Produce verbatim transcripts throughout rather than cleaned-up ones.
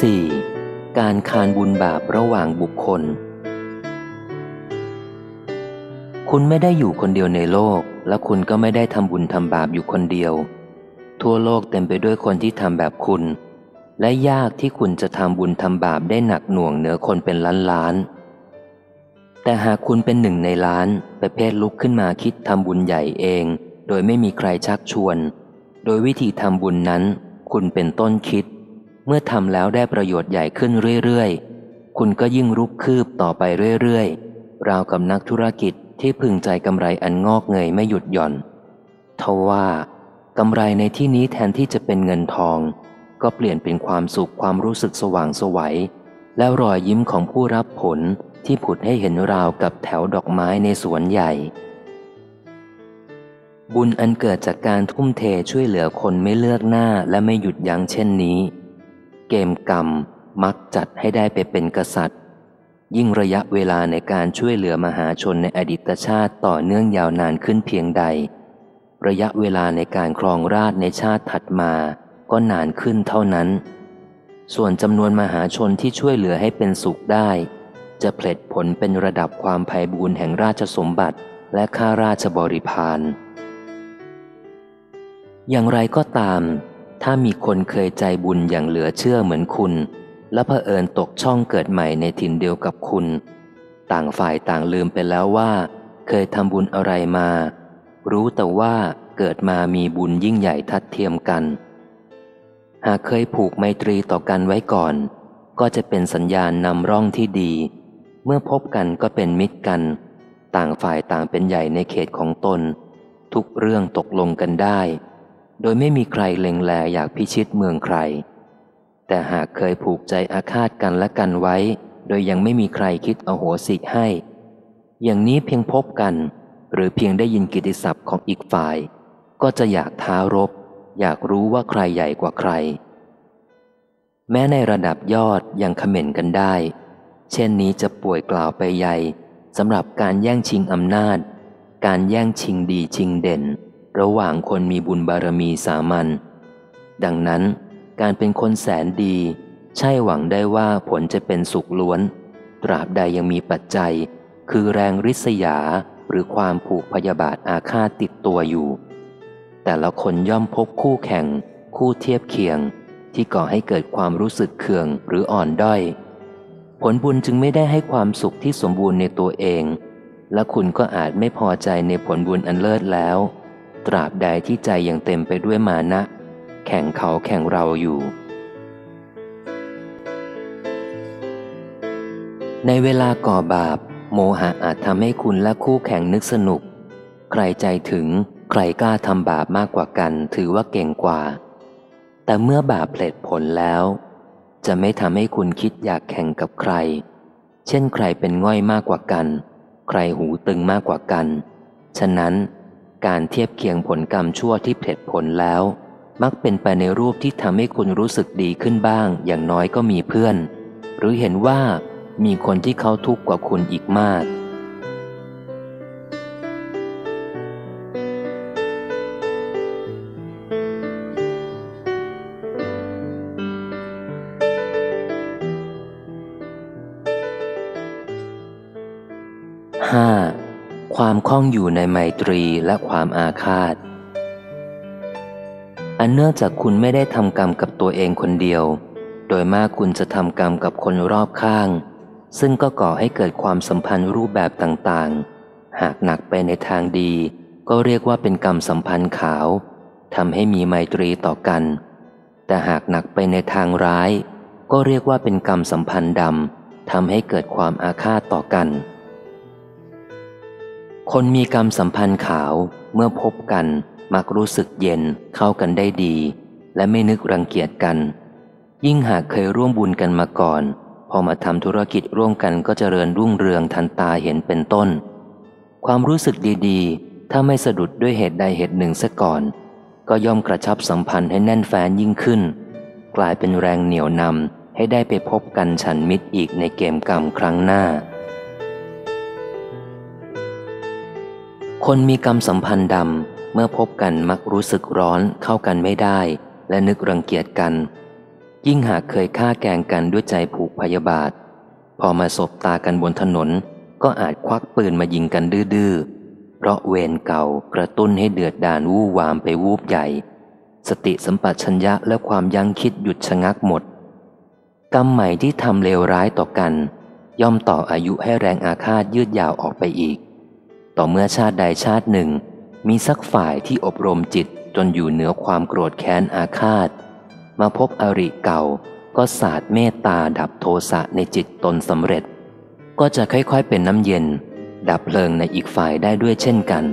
สี่ การคานบุญบาประหว่างบุคคลคุณไม่ได้อยู่คนเดียวในโลกและคุณก็ไม่ได้ทำบุญทำบาปอยู่คนเดียวทั่วโลกเต็มไปด้วยคนที่ทำแบบคุณและยากที่คุณจะทำบุญทำบาปได้หนักหน่วงเหนือคนเป็นล้านล้านแต่หากคุณเป็นหนึ่งในล้านประเภทลุกขึ้นมาคิดทำบุญใหญ่เองโดยไม่มีใครชักชวนโดยวิธีทำบุญนั้นคุณเป็นต้นคิดเมื่อทำแล้วได้ประโยชน์ใหญ่ขึ้นเรื่อยๆคุณก็ยิ่งรุกคืบต่อไปเรื่อยๆราวกับนักธุรกิจที่พึงใจกำไรอันงอกเงยไม่หยุดหย่อนทว่ากำไรในที่นี้แทนที่จะเป็นเงินทองก็เปลี่ยนเป็นความสุขความรู้สึกสว่างไสวและรอยยิ้มของผู้รับผลที่ผุดให้เห็นราวกับแถวดอกไม้ในสวนใหญ่บุญอันเกิดจากการทุ่มเทช่วยเหลือคนไม่เลือกหน้าและไม่หยุดยั้งเช่นนี้เกมกรรมมักจัดให้ได้ไปเป็นกษัตริย์ยิ่งระยะเวลาในการช่วยเหลือมหาชนในอดีตชาติต่อเนื่องยาวนานขึ้นเพียงใดระยะเวลาในการครองราชย์ในชาติถัดมาก็นานขึ้นเท่านั้นส่วนจำนวนมหาชนที่ช่วยเหลือให้เป็นสุขได้จะผลิตผลเป็นระดับความไพบูลย์แห่งราชสมบัติและข้าราชบริพารอย่างไรก็ตามถ้ามีคนเคยใจบุญอย่างเหลือเชื่อเหมือนคุณและเผอิญตกช่องเกิดใหม่ในถิ่นเดียวกับคุณต่างฝ่ายต่างลืมไปแล้วว่าเคยทำบุญอะไรมารู้แต่ว่าเกิดมามีบุญยิ่งใหญ่ทัดเทียมกันหากเคยผูกไมตรีต่อกันไว้ก่อนก็จะเป็นสัญญาณนำร่องที่ดีเมื่อพบกันก็เป็นมิตรกันต่างฝ่ายต่างเป็นใหญ่ในเขตของตนทุกเรื่องตกลงกันได้โดยไม่มีใครเล็งแลอยากพิชิตเมืองใครแต่หากเคยผูกใจอาฆาตกันและกันไว้โดยยังไม่มีใครคิดอโหสิให้อย่างนี้เพียงพบกันหรือเพียงได้ยินกิตติศัพท์ของอีกฝ่ายก็จะอยากท้ารบอยากรู้ว่าใครใหญ่กว่าใครแม้ในระดับยอดยังคอมเมนต์กันได้เช่นนี้จะป่วยกล่าวไปใหญ่สำหรับการแย่งชิงอำนาจการแย่งชิงดีชิงเด่นระหว่างคนมีบุญบารมีสามัญดังนั้นการเป็นคนแสนดีใช่หวังได้ว่าผลจะเป็นสุขล้วนตราบใดยังมีปัจจัยคือแรงริษยาหรือความผูกพยาบาทอาฆาตติดตัวอยู่แต่ละคนย่อมพบคู่แข่งคู่เทียบเคียงที่ก่อให้เกิดความรู้สึกเคืองหรืออ่อนด้อยผลบุญจึงไม่ได้ให้ความสุขที่สมบูรณ์ในตัวเองและคุณก็อาจไม่พอใจในผลบุญอันเลิศแล้วตราบใดที่ใจยังเต็มไปด้วยมานะแข่งเขาแข่งเราอยู่ในเวลาก่อบาปโมหะอาจทำให้คุณและคู่แข่งนึกสนุกใครใจถึงใครกล้าทำบาปมากกว่ากันถือว่าเก่งกว่าแต่เมื่อบาปผลิตผลแล้วจะไม่ทำให้คุณคิดอยากแข่งกับใครเช่นใครเป็นง่อยมากกว่ากันใครหูตึงมากกว่ากันฉะนั้นการเทียบเคียงผลกรรมชั่วที่ผลิตผลแล้วมักเป็นไปในรูปที่ทำให้คุณรู้สึกดีขึ้นบ้างอย่างน้อยก็มีเพื่อนหรือเห็นว่ามีคนที่เขาทุกข์กว่าคุณอีกมากห้าความคล่องอยู่ในไมตรีและความอาฆาตอันเนื่องจากคุณไม่ได้ทำกรรมกับตัวเองคนเดียวโดยมากคุณจะทำกรรมกับคนรอบข้างซึ่งก็ก่อให้เกิดความสัมพันธ์รูปแบบต่างๆหากหนักไปในทางดีก็เรียกว่าเป็นกรรมสัมพันธ์ขาวทำให้มีไมตรีต่อกันแต่หากหนักไปในทางร้ายก็เรียกว่าเป็นกรรมสัมพันธ์ดำทำให้เกิดความอาฆาตต่อกันคนมีกรรมสัมพันธ์ขาวเมื่อพบกันมักรู้สึกเย็นเข้ากันได้ดีและไม่นึกรังเกียจกันยิ่งหากเคยร่วมบุญกันมาก่อนพอมาทำธุรกิจร่วมกันก็เจริญรุ่งเรืองทันตาเห็นเป็นต้นความรู้สึกดีๆถ้าไม่สะดุดด้วยเหตุใดเหตุหนึ่งซะก่อนก็ย่อมกระชับสัมพันธ์ให้แน่นแฟ้นยิ่งขึ้นกลายเป็นแรงเหนี่ยวนำให้ได้ไปพบกันฉันมิตรอีกในเกมกรรมครั้งหน้าคนมีกรรมสัมพันธ์ดำเมื่อพบกันมักรู้สึกร้อนเข้ากันไม่ได้และนึกรังเกียจกันยิ่งหากเคยฆ่าแกล้งกันด้วยใจผูกพยาบาทพอมาสบตากันบนถนนก็อาจควักปืนมายิงกันดื้อๆเพราะเวรเก่ากระตุ้นให้เดือดดาลวู่วามไปวูบใหญ่สติสัมปชัญญะและความยั้งคิดหยุดชะงักหมดกรรมใหม่ที่ทำเลวร้ายต่อกันย่อมต่ออายุให้แรงอาฆาตยืดยาวออกไปอีกต่อเมื่อชาติใดชาติหนึ่งมีสักฝ่ายที่อบรมจิตจนอยู่เหนือความโกรธแค้นอาฆาตมาพบอริเก่าก็สาดเมตตาดับโทสะในจิตตนสำเร็จก็จะค่อยๆเป็นน้ำเย็นดับเพลิงในอีกฝ่ายได้ด้วยเช่นกัน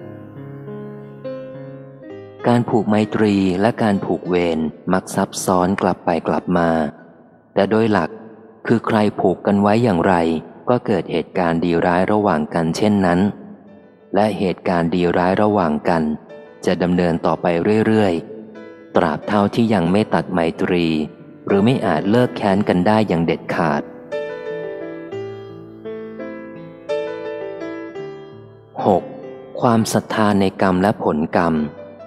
การผูกไมตรีและการผูกเวรมักซับซ้อนกลับไปกลับมาแต่โดยหลักคือใครผูกกันไว้อย่างไรก็เกิดเหตุการณ์ดีร้ายระหว่างกันเช่นนั้นและเหตุการณ์ดีร้ายระหว่างกันจะดำเนินต่อไปเรื่อยๆตราบเท่าที่ยังไม่ตัดไมตรีหรือไม่อาจเลิกแค้นกันได้อย่างเด็ดขาด หก. ความศรัทธาในกรรมและผลกรรม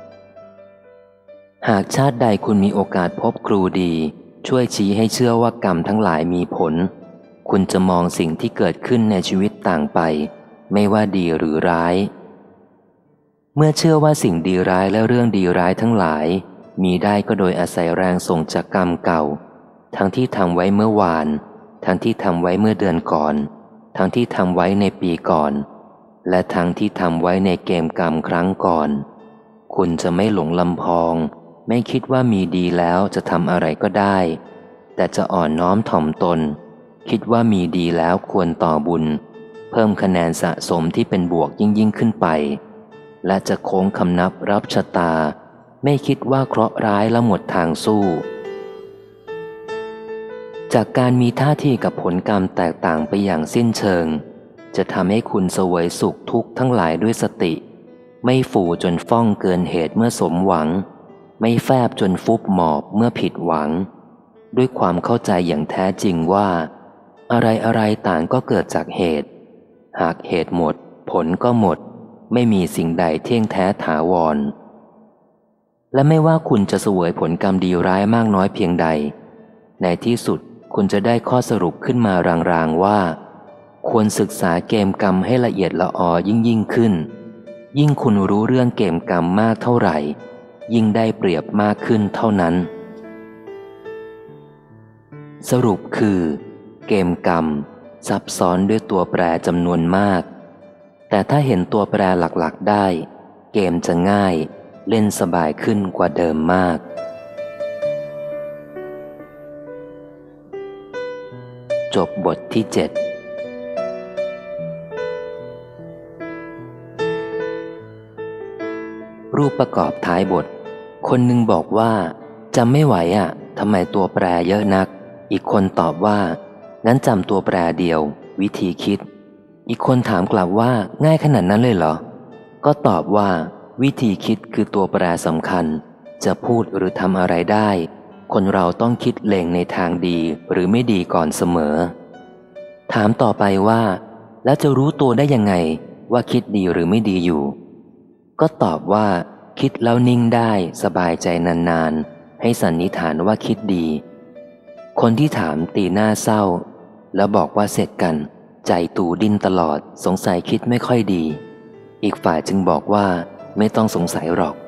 หากชาติใดคุณมีโอกาสพบครูดีช่วยชี้ให้เชื่อว่ากรรมทั้งหลายมีผลคุณจะมองสิ่งที่เกิดขึ้นในชีวิตต่างไปไม่ว่าดีหรือร้ายเมื่อเชื่อว่าสิ่งดีร้ายและเรื่องดีร้ายทั้งหลายมีได้ก็โดยอาศัยแรงส่งจากกรรมเก่าทั้งที่ทำไว้เมื่อวานทั้งที่ทำไว้เมื่อเดือนก่อนทั้งที่ทำไว้ในปีก่อนและทั้งที่ทำไว้ในเกมกรรมครั้งก่อนคุณจะไม่หลงลำพองไม่คิดว่ามีดีแล้วจะทำอะไรก็ได้แต่จะอ่อนน้อมถ่อมตนคิดว่ามีดีแล้วควรต่อบุญเพิ่มคะแนนสะสมที่เป็นบวกยิ่งยิ่งขึ้นไปและจะโค้งคำนับรับชะตาไม่คิดว่าเคราะห์ร้ายและหมดทางสู้จากการมีท่าทีกับผลกรรมแตกต่างไปอย่างสิ้นเชิงจะทำให้คุณเสวยสุขทุกข์ทั้งหลายด้วยสติไม่ฝูจนฟ้องเกินเหตุเมื่อสมหวังไม่แฟบจนฟุบหมอบเมื่อผิดหวังด้วยความเข้าใจอย่างแท้จริงว่าอะไรอะไรต่างก็เกิดจากเหตุหากเหตุหมดผลก็หมดไม่มีสิ่งใดเที่ยงแท้ถาวรและไม่ว่าคุณจะเสวยผลกรรมดีร้ายมากน้อยเพียงใดในที่สุดคุณจะได้ข้อสรุปขึ้นมารางๆว่าควรศึกษาเกมกรรมให้ละเอียดละออยิ่งยิ่งขึ้นยิ่งคุณรู้เรื่องเกมกรรมมากเท่าไหร่ยิ่งได้เปรียบมากขึ้นเท่านั้นสรุปคือเกมกรรมซับซ้อนด้วยตัวแปรจำนวนมากแต่ถ้าเห็นตัวแปรหลักๆได้เกมจะง่ายเล่นสบายขึ้นกว่าเดิมมากจบบทที่เจ็ดรูปประกอบท้ายบทคนหนึ่งบอกว่าจำไม่ไหวอ่ะทำไมตัวแปรเยอะนักอีกคนตอบว่างั้นจำตัวแปรเดียววิธีคิดอีกคนถามกลับว่าง่ายขนาดนั้นเลยเหรอก็ตอบว่าวิธีคิดคือตัวแปรสำคัญจะพูดหรือทำอะไรได้คนเราต้องคิดเล็งในทางดีหรือไม่ดีก่อนเสมอถามต่อไปว่าแล้วจะรู้ตัวได้ยังไงว่าคิดดีหรือไม่ดีอยู่ก็ตอบว่าคิดแล้วนิ่งได้สบายใจนานๆให้สันนิษฐานว่าคิดดีคนที่ถามตีหน้าเศร้าแล้วบอกว่าเสร็จกันใจตูดิ้นตลอดสงสัยคิดไม่ค่อยดีอีกฝ่ายจึงบอกว่าไม่ต้องสงสัยหรอก